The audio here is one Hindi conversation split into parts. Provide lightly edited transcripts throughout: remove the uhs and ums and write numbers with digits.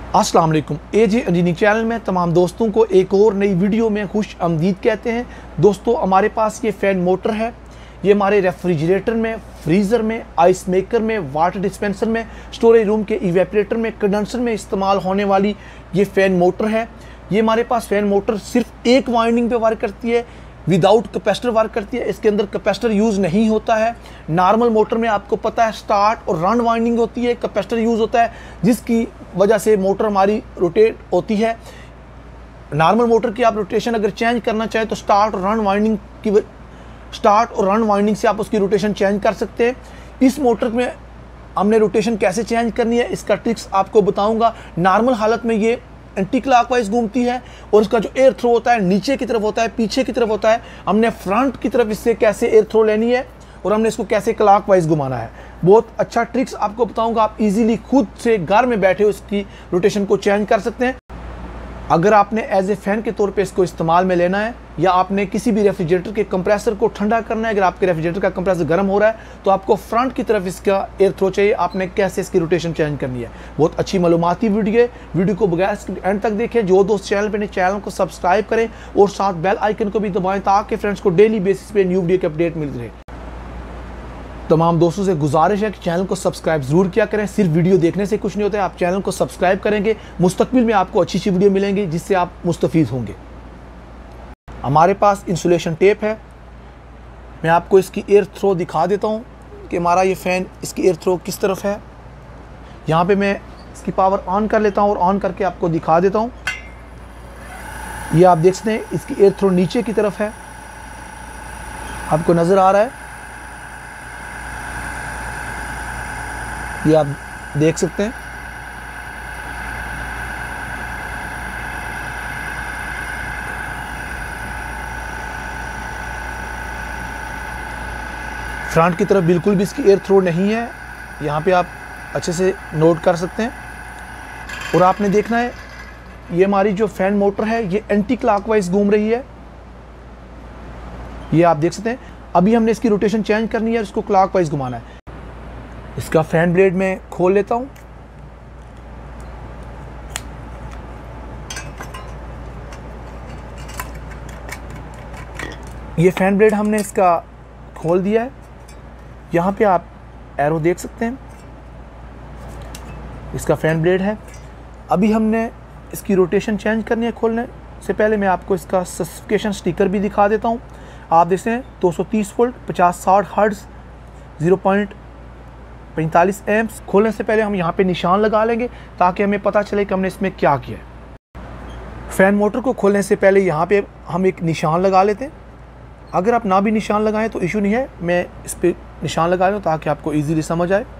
अस्सलाम वालेकुम। एजे इंजीनियरिंग चैनल में तमाम दोस्तों को एक और नई वीडियो में खुश आमदीद कहते हैं। दोस्तों, हमारे पास ये फ़ैन मोटर है। ये हमारे रेफ्रिजरेटर में, फ्रीज़र में, आइस मेकर में, वाटर डिस्पेंसर में, स्टोरेज रूम के इवेपरेटर में, कंडेंसर में इस्तेमाल होने वाली ये फ़ैन मोटर है। ये हमारे पास फ़ैन मोटर सिर्फ एक वाइंडिंग पे वर्क करती है, विदाउट कैपेसिटर वर्क करती है। इसके अंदर कैपेसिटर यूज़ नहीं होता है। नॉर्मल मोटर में आपको पता है स्टार्ट और रन वाइंडिंग होती है, कैपेसिटर यूज़ होता है, जिसकी वजह से मोटर हमारी रोटेट होती है। नॉर्मल मोटर की आप रोटेशन अगर चेंज करना चाहें तो स्टार्ट और रन वाइंडिंग से आप उसकी रोटेशन चेंज कर सकते हैं। इस मोटर में हमने रोटेशन कैसे चेंज करनी है इसका ट्रिक्स आपको बताऊंगा। नॉर्मल हालत में ये एंटी क्लॉकवाइज घूमती है और इसका जो एयर थ्रो होता है नीचे की तरफ होता है, पीछे की तरफ होता है। हमने फ्रंट की तरफ इससे कैसे एयर थ्रो लेनी है और हमने इसको कैसे क्लॉकवाइज घुमाना है, बहुत अच्छा ट्रिक्स आपको बताऊंगा। आप इजीली खुद से घर में बैठे इसकी रोटेशन को चेंज कर सकते हैं। अगर आपने एज ए फ़ैन के तौर पे इसको इस्तेमाल में लेना है या आपने किसी भी रेफ्रिजरेटर के कंप्रेसर को ठंडा करना है, अगर आपके रेफ्रिजरेटर का कंप्रेसर गर्म हो रहा है तो आपको फ्रंट की तरफ इसका एयर थ्रो चाहिए। आपने कैसे इसकी रोटेशन चेंज करनी है, बहुत अच्छी मालूमाती वीडियो है। वीडियो को बगैर एंड तक देखें। जो दोस्त चैनल पे चैनल को सब्सक्राइब करें और साथ बेल आइकन को भी दबाएं ताकि फ्रेंड्स को डेली बेसिस पे न्यू वीडियो की अपडेट मिलती रहे। तमाम दोस्तों से गुजारिश है कि चैनल को सब्सक्राइब ज़रूर किया करें। सिर्फ वीडियो देखने से कुछ नहीं होता है, आप चैनल को सब्सक्राइब करेंगे, मुस्तकबिल में आपको अच्छी अच्छी वीडियो मिलेंगी जिससे आप मुस्तफ़ीज़ होंगे। हमारे पास इंसुलेशन टेप है। मैं आपको इसकी एयर थ्रो दिखा देता हूँ कि हमारा ये फ़ैन इसकी एयर थ्रो किस तरफ है। यहाँ पे मैं इसकी पावर ऑन कर लेता हूँ और ऑन करके आपको दिखा देता हूँ। ये आप देख सकते हैं इसकी एयर थ्रो नीचे की तरफ है, आपको नज़र आ रहा है, ये आप देख सकते हैं। फ्रंट की तरफ बिल्कुल भी इसकी एयर थ्रो नहीं है, यहाँ पे आप अच्छे से नोट कर सकते हैं। और आपने देखना है ये हमारी जो फ़ैन मोटर है ये एंटी क्लॉकवाइज घूम रही है, ये आप देख सकते हैं। अभी हमने इसकी रोटेशन चेंज करनी है, इसको क्लॉकवाइज घुमाना है। इसका फ़ैन ब्लेड में खोल लेता हूँ। ये फ़ैन ब्लेड हमने इसका खोल दिया है। यहाँ पे आप एरो देख सकते हैं, इसका फ़ैन ब्लेड है। अभी हमने इसकी रोटेशन चेंज करनी है। खोलने से पहले मैं आपको इसका स्पेसिफिकेशन स्टिकर भी दिखा देता हूँ। आप देखते हैं 230 वोल्ट 50-60 हर्ट्ज़ 0.45 एम्प्स। खोलने से पहले हम यहाँ पे निशान लगा लेंगे ताकि हमें पता चले कि हमने इसमें क्या किया है। फ़ैन मोटर को खोलने से पहले यहाँ पे हम एक निशान लगा लेते हैं। अगर आप ना भी निशान लगाएं तो इशू नहीं है, मैं इस पर निशान लगा लूँ ताकि आपको ईजीली समझ आए।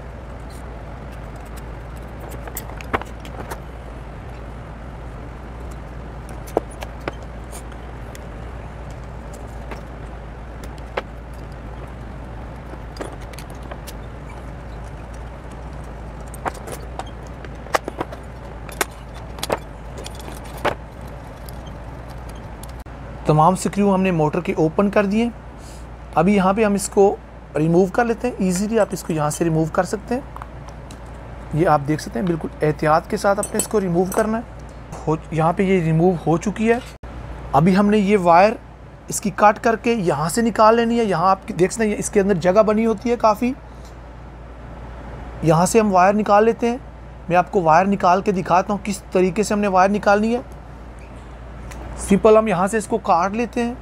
तमाम स्क्रू हमने मोटर के ओपन कर दिए। अभी यहाँ पे हम इसको रिमूव कर लेते हैं। इजीली आप इसको यहाँ से रिमूव कर सकते हैं। ये आप देख सकते हैं, बिल्कुल एहतियात के साथ अपने इसको रिमूव करना है। यहाँ पे ये रिमूव हो चुकी है। अभी हमने ये वायर इसकी काट करके यहाँ से निकाल लेनी है। यहाँ आप देख सकते हैं इसके अंदर जगह बनी होती है काफ़ी, यहाँ से हम वायर निकाल लेते हैं। मैं आपको वायर निकाल के दिखाता हूँ किस तरीके से हमने वायर निकालनी है। सिंपल हम यहाँ से इसको काट लेते हैं,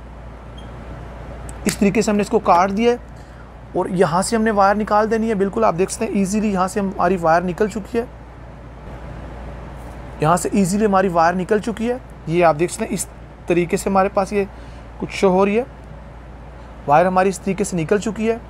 इस तरीके से हमने इसको काट दिया है और यहाँ से हमने वायर निकाल देनी है। बिल्कुल आप देख सकते हैं इजीली यहाँ से हमारी वायर निकल चुकी है। यहाँ से इजीली हमारी वायर निकल चुकी है। ये आप देख सकते हैं इस तरीके से हमारे पास ये कुछ शो हो रही है। वायर हमारी इस तरीके से निकल चुकी है।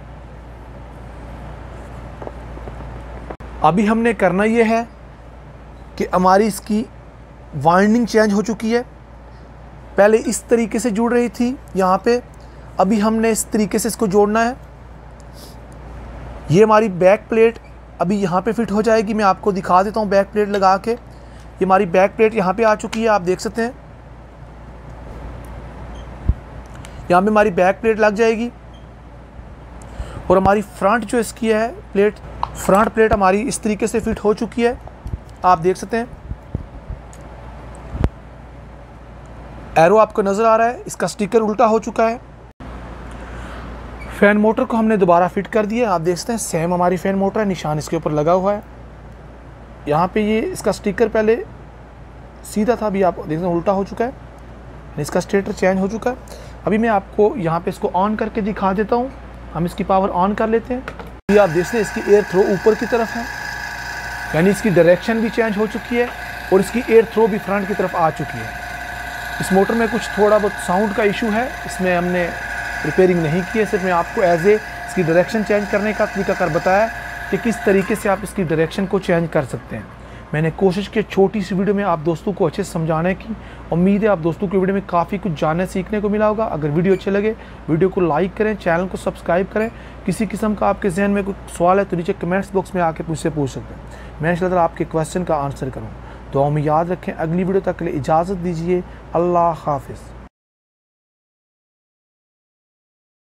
अभी हमने करना ये है कि हमारी इसकी वाइंडिंग चेंज हो चुकी है। पहले इस तरीके से जुड़ रही थी यहाँ पे, अभी हमने इस तरीके से इसको जोड़ना है। ये हमारी बैक प्लेट अभी यहाँ पे फिट हो जाएगी। मैं आपको दिखा देता हूँ बैक प्लेट लगा के। ये हमारी बैक प्लेट यहाँ पे आ चुकी है, आप देख सकते हैं। यहाँ पे हमारी बैक प्लेट लग जाएगी और हमारी फ्रंट जो इसकी है प्लेट, फ्रंट प्लेट हमारी इस तरीके से फिट हो चुकी है। आप देख सकते हैं एरो आपको नज़र आ रहा है, इसका स्टिकर उल्टा हो चुका है। फ़ैन मोटर को हमने दोबारा फिट कर दिया, आप देख सकते हैं सेम हमारी फ़ैन मोटर है, निशान इसके ऊपर लगा हुआ है। यहाँ पे ये इसका स्टिकर पहले सीधा था, अभी आप देख सकते हैं उल्टा हो चुका है, इसका स्टेटर चेंज हो चुका है। अभी मैं आपको यहाँ पे इसको ऑन करके दिखा देता हूँ। हम इसकी पावर ऑन कर लेते हैं। ये आप देख सकते हैं इसकी एयर थ्रो ऊपर की तरफ है, यानी इसकी डायरेक्शन भी चेंज हो चुकी है और इसकी एयर थ्रो भी फ्रंट की तरफ आ चुकी है। इस मोटर में कुछ थोड़ा बहुत साउंड का इशू है, इसमें हमने रिपेयरिंग नहीं की है, सिर्फ मैं आपको इसकी डायरेक्शन चेंज करने का तरीकाकार बताया कि किस तरीके से आप इसकी डायरेक्शन को चेंज कर सकते हैं। मैंने कोशिश की छोटी सी वीडियो में आप दोस्तों को अच्छे से समझाने की। उम्मीद है आप दोस्तों की वीडियो में काफ़ी कुछ जानने सीखने को मिला होगा। अगर वीडियो अच्छे लगे वीडियो को लाइक करें, चैनल को सब्सक्राइब करें। किसी किस्म का आपके जहन में कोई सवाल है तो नीचे कमेंट्स बॉक्स में आके मुझसे पूछ सकते हैं। मैं इंशाअल्लाह आपके क्वेश्चन का आंसर करूँ। दुआ में याद रखें। अगली वीडियो तक के लिए इजाज़त दीजिए। अल्लाह हाफ़िज़।